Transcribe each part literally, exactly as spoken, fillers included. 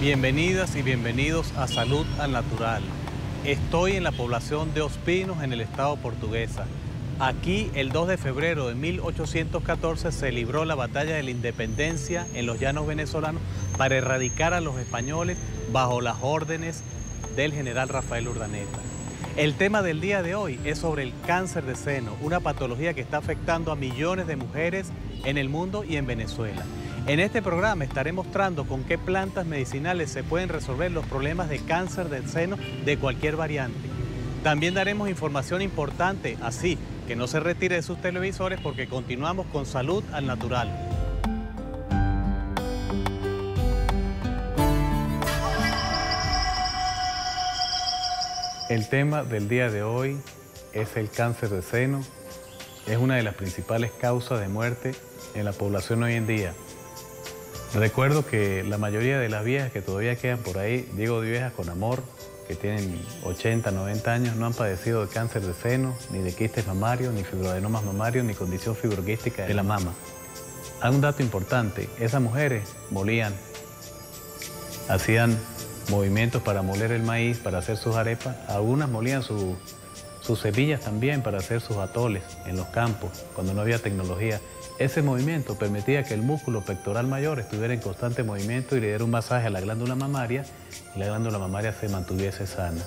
Bienvenidas y bienvenidos a Salud al Natural. Estoy en la población de Ospinos, en el estado Portuguesa. Aquí, el dos de febrero de mil ochocientos catorce, se libró la batalla de la independencia en los llanos venezolanos para erradicar a los españoles bajo las órdenes del general Rafael Urdaneta. El tema del día de hoy es sobre el cáncer de seno, una patología que está afectando a millones de mujeres en el mundo y en Venezuela. En este programa estaré mostrando con qué plantas medicinales se pueden resolver los problemas de cáncer del seno de cualquier variante. También daremos información importante, así que no se retire de sus televisores porque continuamos con Salud al Natural. El tema del día de hoy es el cáncer de seno. Es una de las principales causas de muerte en la población hoy en día. Recuerdo que la mayoría de las viejas que todavía quedan por ahí, digo viejas con amor, que tienen ochenta, noventa años, no han padecido de cáncer de seno, ni de quistes mamarios, ni fibroadenomas mamarios, ni condición fibroquística de la mama. Hay un dato importante, esas mujeres molían, hacían movimientos para moler el maíz, para hacer sus arepas, algunas molían su, sus semillas también para hacer sus atoles en los campos, cuando no había tecnología. Ese movimiento permitía que el músculo pectoral mayor estuviera en constante movimiento y le diera un masaje a la glándula mamaria y la glándula mamaria se mantuviese sana.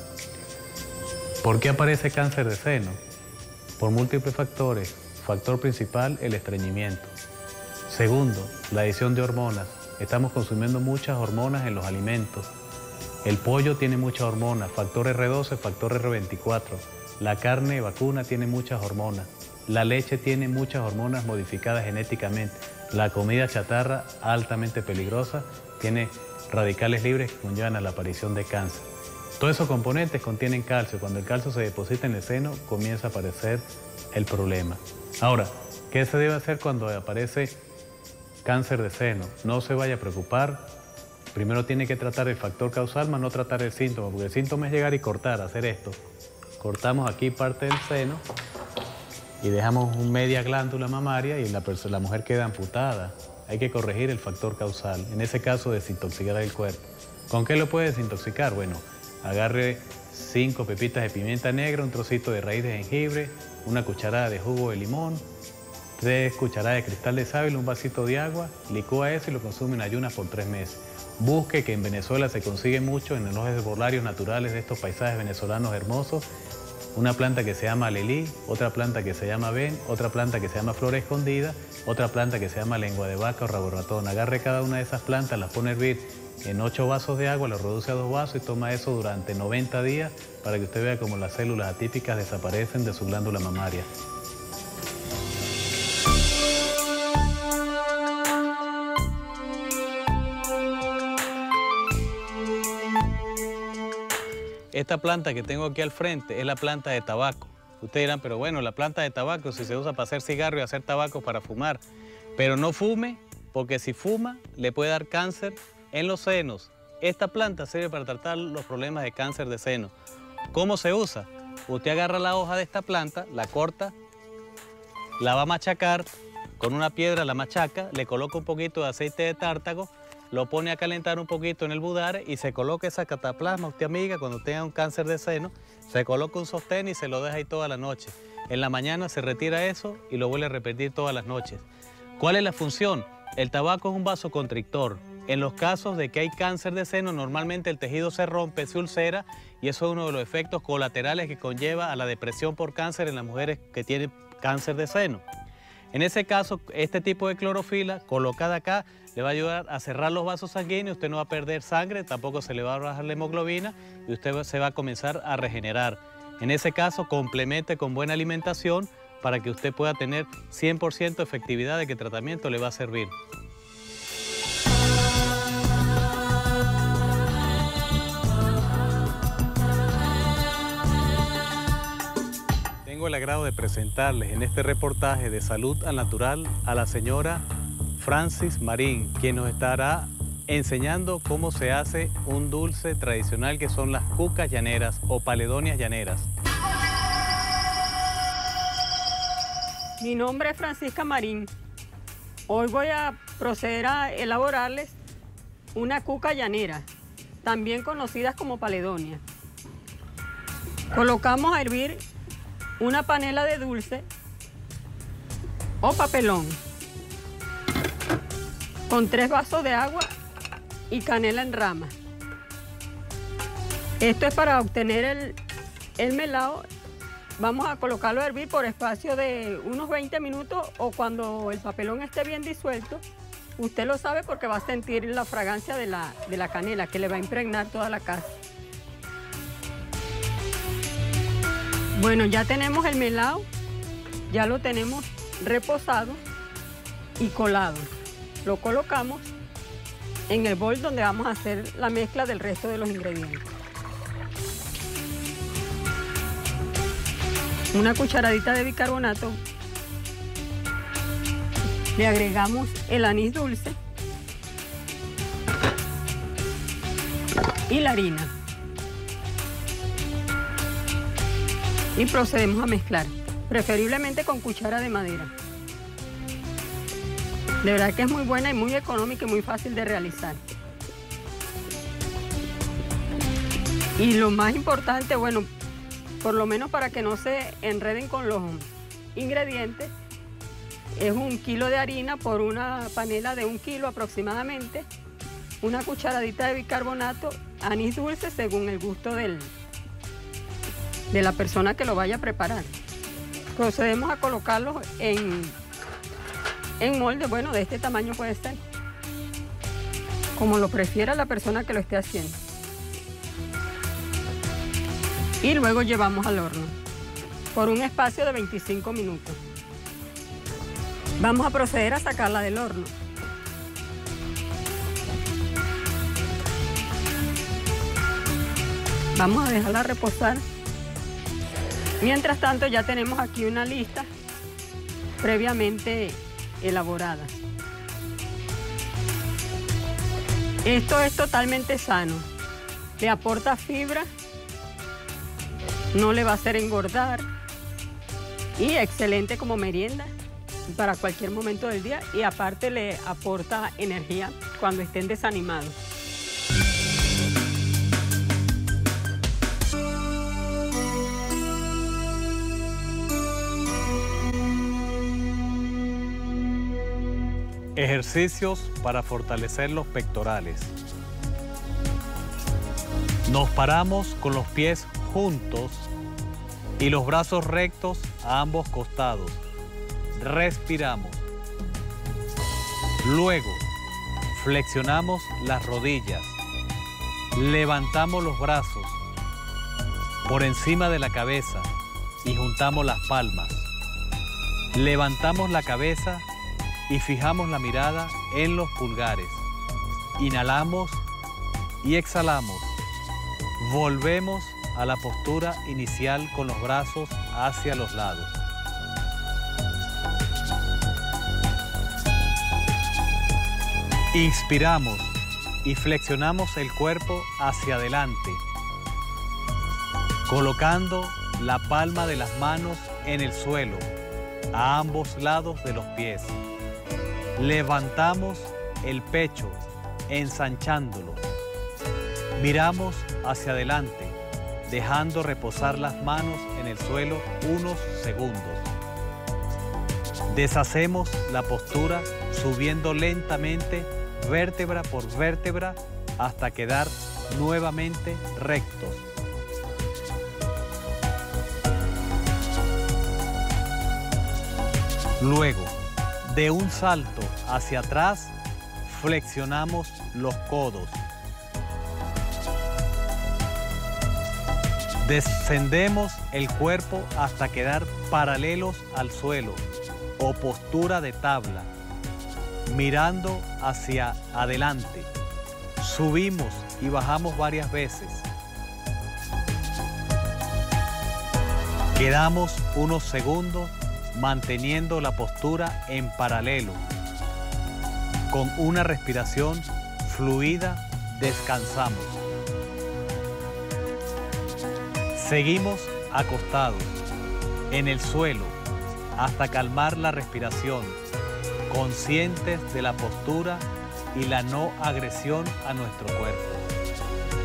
¿Por qué aparece cáncer de seno? Por múltiples factores. Factor principal, el estreñimiento. Segundo, la adición de hormonas. Estamos consumiendo muchas hormonas en los alimentos. El pollo tiene muchas hormonas, factor erre doce, factor erre veinticuatro. La carne vacuna tiene muchas hormonas. La leche tiene muchas hormonas modificadas genéticamente. La comida chatarra, altamente peligrosa, tiene radicales libres que conllevan a la aparición de cáncer. Todos esos componentes contienen calcio. Cuando el calcio se deposita en el seno, comienza a aparecer el problema. Ahora, ¿qué se debe hacer cuando aparece cáncer de seno? No se vaya a preocupar. Primero tiene que tratar el factor causal, más no tratar el síntoma, porque el síntoma es llegar y cortar, hacer esto. Cortamos aquí parte del seno y dejamos una media glándula mamaria y la, la mujer queda amputada. Hay que corregir el factor causal, en ese caso desintoxicar el cuerpo. ¿Con qué lo puede desintoxicar? Bueno, agarre cinco pepitas de pimienta negra, un trocito de raíz de jengibre, una cucharada de jugo de limón, tres cucharadas de cristal de sábila, un vasito de agua, licúa eso y lo consume en ayunas por tres meses. Busque, que en Venezuela se consigue mucho en los herbolarios naturales de estos paisajes venezolanos hermosos, una planta que se llama alelí, otra planta que se llama ven, otra planta que se llama flor escondida, otra planta que se llama lengua de vaca o rabo ratón. Agarre cada una de esas plantas, las pone a hervir en ocho vasos de agua, lo reduce a dos vasos y toma eso durante noventa días para que usted vea cómo las células atípicas desaparecen de su glándula mamaria. Esta planta que tengo aquí al frente es la planta de tabaco. Ustedes dirán, pero bueno, la planta de tabaco si se usa para hacer cigarro y hacer tabaco para fumar. Pero no fume, porque si fuma le puede dar cáncer en los senos. Esta planta sirve para tratar los problemas de cáncer de seno. ¿Cómo se usa? Usted agarra la hoja de esta planta, la corta, la va a machacar, con una piedra la machaca, le coloca un poquito de aceite de tártago, lo pone a calentar un poquito en el budare y se coloca esa cataplasma, usted amiga, cuando tenga un cáncer de seno, se coloca un sostén y se lo deja ahí toda la noche. En la mañana se retira eso y lo vuelve a repetir todas las noches. ¿Cuál es la función? El tabaco es un vasoconstrictor. En los casos de que hay cáncer de seno, normalmente el tejido se rompe, se ulcera y eso es uno de los efectos colaterales que conlleva a la depresión por cáncer en las mujeres que tienen cáncer de seno. En ese caso, este tipo de clorofila colocada acá le va a ayudar a cerrar los vasos sanguíneos, usted no va a perder sangre, tampoco se le va a bajar la hemoglobina y usted se va a comenzar a regenerar. En ese caso, complemente con buena alimentación para que usted pueda tener cien por ciento efectividad de que el tratamiento le va a servir. Tengo el agrado de presentarles en este reportaje de Salud al Natural a la señora Francis Marín, quien nos estará enseñando cómo se hace un dulce tradicional que son las cucas llaneras o paledonias llaneras. Mi nombre es Francisca Marín. Hoy voy a proceder a elaborarles una cuca llanera. también conocidas como paledonias. Colocamos a hervir una panela de dulce o papelón con tres vasos de agua y canela en rama. Esto es para obtener el, el melado. Vamos a colocarlo a hervir por espacio de unos veinte minutos o cuando el papelón esté bien disuelto. Usted lo sabe porque va a sentir la fragancia de la, de la canela que le va a impregnar toda la casa. Bueno, ya tenemos el melado, ya lo tenemos reposado y colado. Lo colocamos en el bol donde vamos a hacer la mezcla del resto de los ingredientes. Una cucharadita de bicarbonato. Le agregamos el anís dulce y la harina. Y procedemos a mezclar, preferiblemente con cuchara de madera. De verdad que es muy buena y muy económica y muy fácil de realizar. Y lo más importante, bueno, por lo menos para que no se enreden con los ingredientes, es un kilo de harina por una panela de un kilo aproximadamente, una cucharadita de bicarbonato, anís dulce según el gusto del, de la persona que lo vaya a preparar. Procedemos a colocarlos en, en molde, bueno, de este tamaño puede ser, como lo prefiera la persona que lo esté haciendo. Y luego llevamos al horno por un espacio de veinticinco minutos. Vamos a proceder a sacarla del horno. Vamos a dejarla reposar. Mientras tanto ya tenemos aquí una lista previamente elaborada. Esto es totalmente sano. Le aporta fibra, no le va a hacer engordar y excelente como merienda para cualquier momento del día y aparte le aporta energía cuando estén desanimados. Ejercicios para fortalecer los pectorales. Nos paramos con los pies juntos y los brazos rectos a ambos costados. Respiramos. Luego, flexionamos las rodillas. Levantamos los brazos por encima de la cabeza y juntamos las palmas. Levantamos la cabeza y fijamos la mirada en los pulgares. Inhalamos y exhalamos. Volvemos a la postura inicial con los brazos hacia los lados. Inspiramos y flexionamos el cuerpo hacia adelante, colocando la palma de las manos en el suelo, a ambos lados de los pies. Levantamos el pecho, ensanchándolo. Miramos hacia adelante, dejando reposar las manos en el suelo unos segundos. Deshacemos la postura subiendo lentamente vértebra por vértebra hasta quedar nuevamente rectos. Luego, de un salto hacia atrás, flexionamos los codos. Descendemos el cuerpo hasta quedar paralelos al suelo o postura de tabla, mirando hacia adelante. Subimos y bajamos varias veces. Quedamos unos segundos manteniendo la postura en paralelo. Con una respiración fluida descansamos. Seguimos acostados en el suelo hasta calmar la respiración, conscientes de la postura y la no agresión a nuestro cuerpo.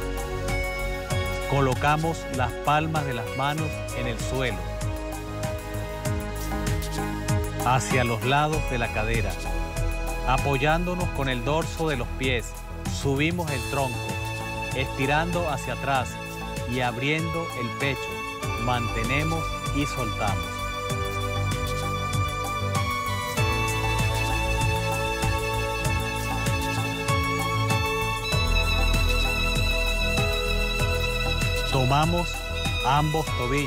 Colocamos las palmas de las manos en el suelo, hacia los lados de la cadera, apoyándonos con el dorso de los pies. Subimos el tronco, estirando hacia atrás y abriendo el pecho. Mantenemos y soltamos. Tomamos ambos tobillos.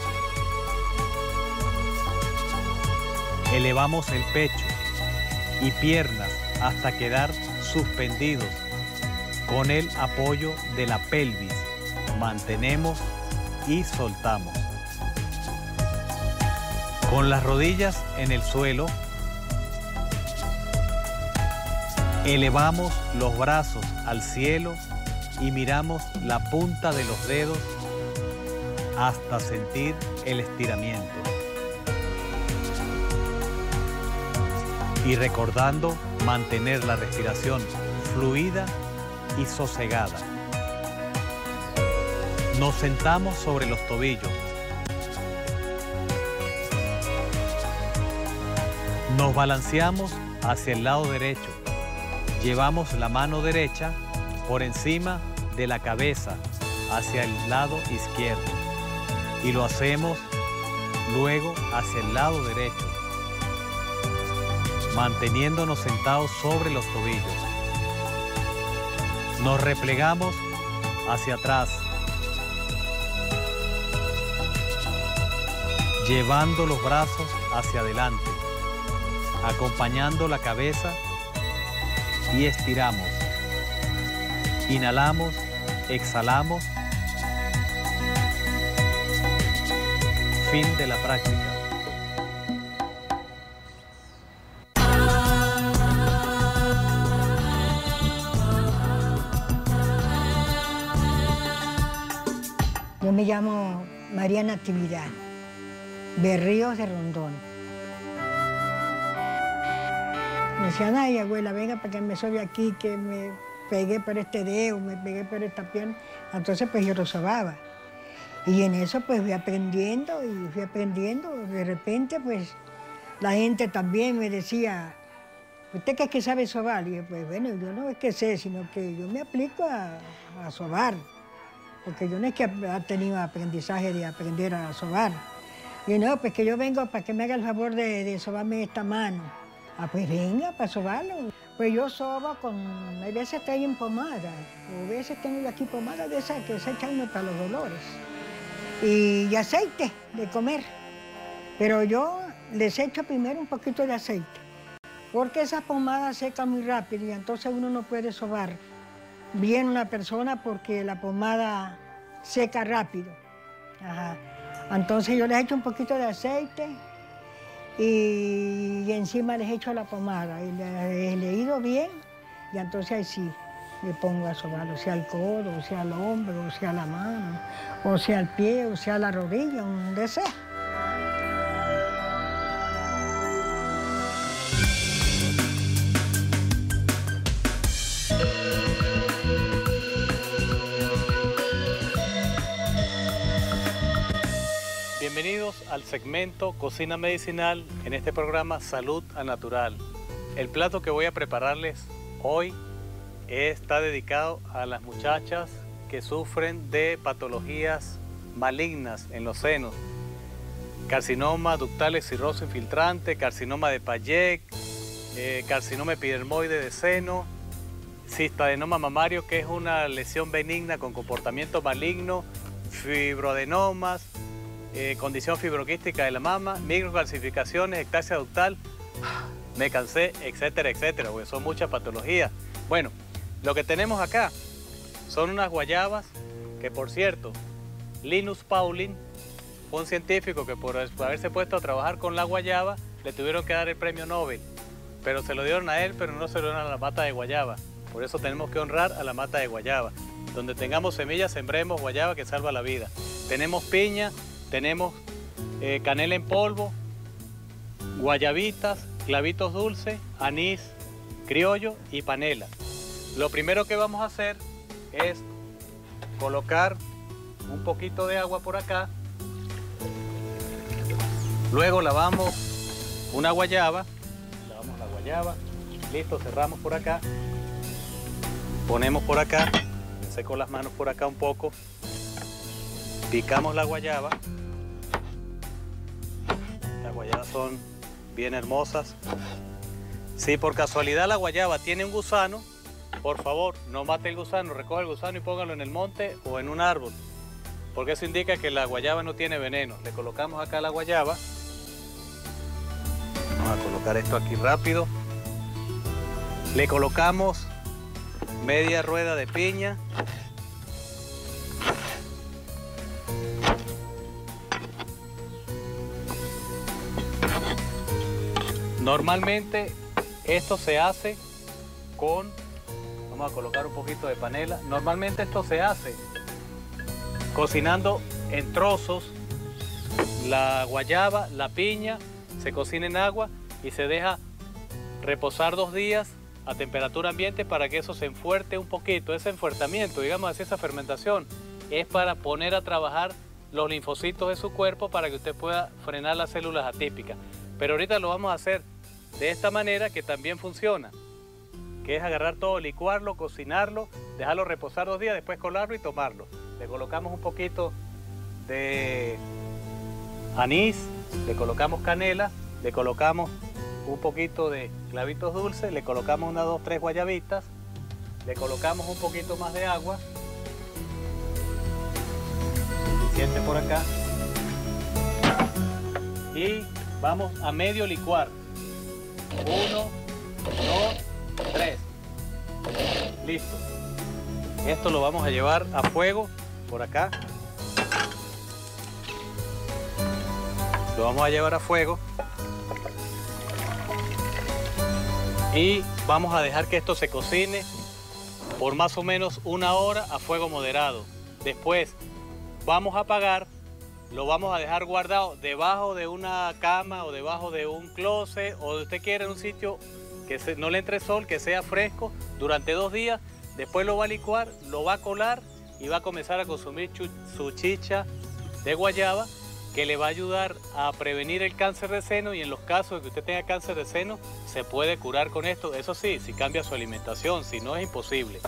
Elevamos el pecho y piernas hasta quedar suspendidos con el apoyo de la pelvis. Mantenemos y soltamos. Con las rodillas en el suelo, elevamos los brazos al cielo y miramos la punta de los dedos hasta sentir el estiramiento. Y recordando mantener la respiración fluida y sosegada. Nos sentamos sobre los tobillos. Nos balanceamos hacia el lado derecho. Llevamos la mano derecha por encima de la cabeza hacia el lado izquierdo. Y lo hacemos luego hacia el lado derecho, manteniéndonos sentados sobre los tobillos. Nos replegamos hacia atrás, llevando los brazos hacia adelante, acompañando la cabeza y estiramos. Inhalamos, exhalamos. Fin de la práctica. Yo me llamo María Natividad Berríos de Rondón. Me decían, ay, abuela, venga para que me sobe aquí, que me pegué por este dedo, me pegué por esta pierna. Entonces, pues yo lo sobaba. Y en eso, pues fui aprendiendo y fui aprendiendo. De repente, pues, la gente también me decía, ¿usted qué es que sabe sobar? Y yo, pues, bueno, yo no es que sé, sino que yo me aplico a, a sobar. Porque yo no es que he tenido aprendizaje de aprender a sobar. Y no, pues que yo vengo para que me haga el favor de, de sobarme esta mano. Ah, pues venga, para sobarlo. Pues yo sobo con, a veces estoy en pomada, o a veces tengo aquí pomada de esas que se echan para los dolores. Y, y aceite de comer. Pero yo les echo primero un poquito de aceite, porque esas pomadas secan muy rápido y entonces uno no puede sobar bien una persona porque la pomada seca rápido. Ajá. Entonces yo les echo un poquito de aceite y, y encima les echo la pomada y les he leído bien y entonces ahí sí me pongo a sobar, o sea el codo, o sea el hombro, o sea la mano, o sea el pie, o sea la rodilla, donde sea. Bienvenidos al segmento Cocina Medicinal en este programa Salud al Natural. El plato que voy a prepararles hoy está dedicado a las muchachas que sufren de patologías malignas en los senos. Carcinoma ductal exciroso infiltrante, carcinoma de Payet, eh, carcinoma epidermoide de seno, cistadenoma mamario, que es una lesión benigna con comportamiento maligno, fibroadenomas, eh, condición fibroquística de la mama, microcalcificaciones, ectasia ductal, me cansé, etcétera, etcétera, porque son muchas patologías. Bueno, lo que tenemos acá son unas guayabas que, por cierto, Linus Pauling, un científico que por haberse puesto a trabajar con la guayaba, le tuvieron que dar el premio Nobel, pero se lo dieron a él, pero no se lo dieron a la mata de guayaba. Por eso tenemos que honrar a la mata de guayaba. Donde tengamos semillas, sembremos guayaba que salva la vida. Tenemos piña, tenemos eh, canela en polvo, guayabitas, clavitos dulces, anís criollo y panela. Lo primero que vamos a hacer es colocar un poquito de agua por acá. Luego lavamos una guayaba, lavamos la guayaba, listo, cerramos por acá. Ponemos por acá, me seco las manos por acá un poco. Picamos la guayaba. Las guayabas son bien hermosas. Si por casualidad la guayaba tiene un gusano, por favor, no mate el gusano, recoja el gusano y póngalo en el monte o en un árbol, porque eso indica que la guayaba no tiene veneno. Le colocamos acá la guayaba. Vamos a colocar esto aquí rápido. Le colocamos media rueda de piña. Normalmente esto se hace con, vamos a colocar un poquito de panela, normalmente esto se hace cocinando en trozos la guayaba, la piña, se cocina en agua y se deja reposar dos días a temperatura ambiente para que eso se enfuerte un poquito. Ese enfuertamiento, digamos así, esa fermentación, es para poner a trabajar los linfocitos de su cuerpo para que usted pueda frenar las células atípicas. Pero ahorita lo vamos a hacer de esta manera que también funciona, que es agarrar todo, licuarlo, cocinarlo, dejarlo reposar dos días, después colarlo y tomarlo. Le colocamos un poquito de anís, le colocamos canela, le colocamos un poquito de clavitos dulces, le colocamos unas dos, tres guayabitas, le colocamos un poquito más de agua, suficiente por acá, y vamos a medio licuar. Uno, dos, tres. Listo. Esto lo vamos a llevar a fuego por acá. Lo vamos a llevar a fuego. Y vamos a dejar que esto se cocine por más o menos una hora a fuego moderado. Después vamos a apagar. Lo vamos a dejar guardado debajo de una cama o debajo de un closet o de usted quiera en un sitio que se, no le entre sol, que sea fresco durante dos días. Después lo va a licuar, lo va a colar y va a comenzar a consumir chu, su chicha de guayaba, que le va a ayudar a prevenir el cáncer de seno, y en los casos de que usted tenga cáncer de seno se puede curar con esto. Eso sí, si cambia su alimentación, si no es imposible.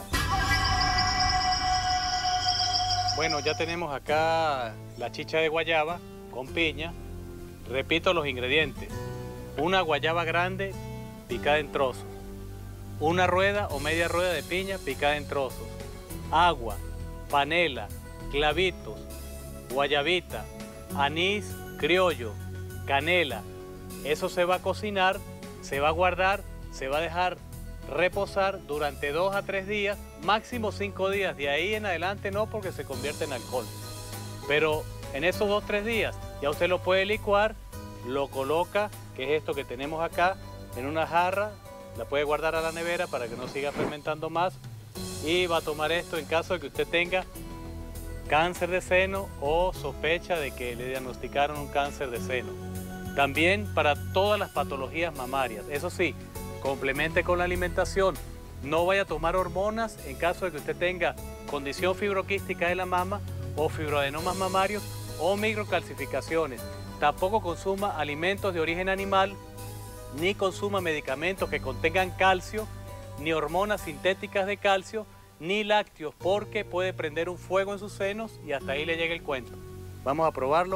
Bueno, ya tenemos acá la chicha de guayaba con piña. Repito los ingredientes. Una guayaba grande picada en trozos. Una rueda o media rueda de piña picada en trozos. Agua, panela, clavitos, guayabita, anís criollo, canela. Eso se va a cocinar, se va a guardar, se va a dejar reposar durante dos a tres días, máximo cinco días. De ahí en adelante no, porque se convierte en alcohol. Pero en esos dos, tres días ya usted lo puede licuar, lo coloca, que es esto que tenemos acá, en una jarra, la puede guardar a la nevera para que no siga fermentando más, y va a tomar esto en caso de que usted tenga cáncer de seno o sospecha de que le diagnosticaron un cáncer de seno. También para todas las patologías mamarias. Eso sí, complemente con la alimentación. No vaya a tomar hormonas en caso de que usted tenga condición fibroquística de la mama o fibroadenomas mamarios o microcalcificaciones. Tampoco consuma alimentos de origen animal, ni consuma medicamentos que contengan calcio, ni hormonas sintéticas de calcio, ni lácteos, porque puede prender un fuego en sus senos y hasta ahí le llega el cuento. Vamos a probarlo.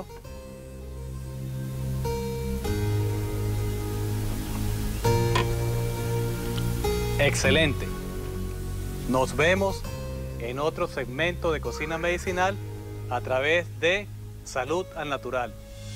Excelente. Nos vemos en otro segmento de Cocina Medicinal a través de Salud al Natural.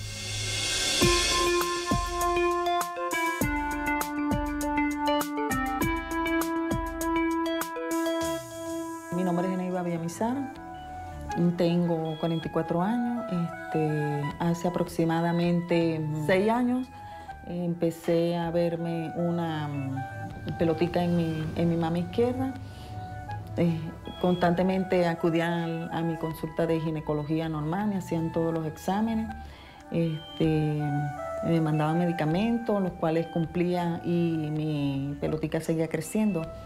Mi nombre es Geneiva Villamizar, tengo cuarenta y cuatro años. Este, hace aproximadamente seis años empecé a verme una pelotica en mi, en mi mama izquierda. Eh, constantemente acudía a, a mi consulta de ginecología normal, me hacían todos los exámenes, este, me mandaban medicamentos, los cuales cumplía, y mi pelotica seguía creciendo.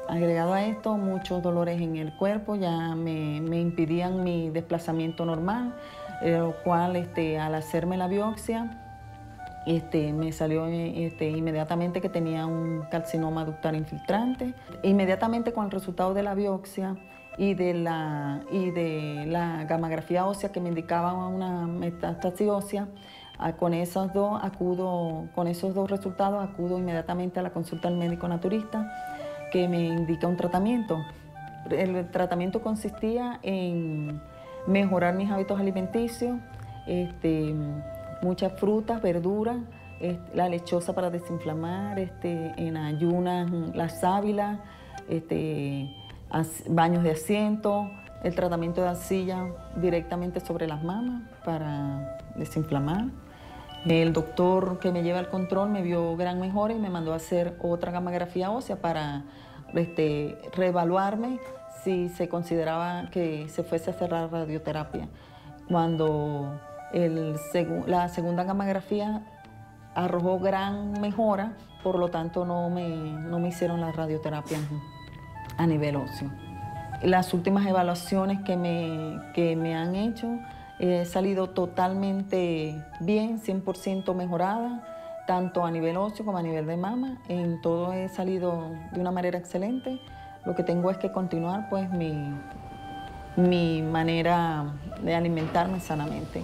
Agregado a esto, muchos dolores en el cuerpo ya me, me impidían mi desplazamiento normal, eh, lo cual este, al hacerme la biopsia, Este, me salió este, inmediatamente que tenía un carcinoma ductal infiltrante. Inmediatamente con el resultado de la biopsia y de la, y de la gammagrafía ósea que me indicaba una metástasis ósea, con esos dos acudo, con esos dos resultados acudo inmediatamente a la consulta del médico naturista que me indica un tratamiento. El tratamiento consistía en mejorar mis hábitos alimenticios, este, muchas frutas, verduras, este, la lechosa para desinflamar, este, en ayunas la sábila, este, as, baños de asiento, el tratamiento de arcilla directamente sobre las mamas para desinflamar. El doctor que me lleva al control me vio gran mejora y me mandó a hacer otra gammagrafía ósea para este, reevaluarme si se consideraba que se fuese a hacer la radioterapia. Cuando el segu la segunda gammagrafía arrojó gran mejora, por lo tanto no me, no me hicieron la radioterapia a nivel óseo. Las últimas evaluaciones que me, que me han hecho, he salido totalmente bien, cien por ciento mejorada, tanto a nivel óseo como a nivel de mama. En todo he salido de una manera excelente. Lo que tengo es que continuar pues mi, mi manera de alimentarme sanamente.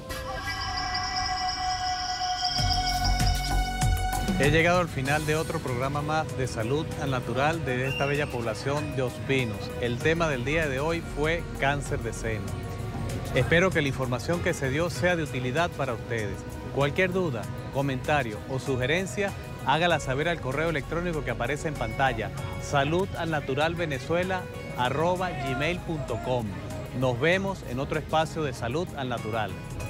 He llegado al final de otro programa más de Salud al Natural de esta bella población de Ospinos. El tema del día de hoy fue cáncer de seno. Espero que la información que se dio sea de utilidad para ustedes. Cualquier duda, comentario o sugerencia, hágala saber al correo electrónico que aparece en pantalla, saludalnaturalvenezuela arroba gmail punto com. Nos vemos en otro espacio de Salud al Natural.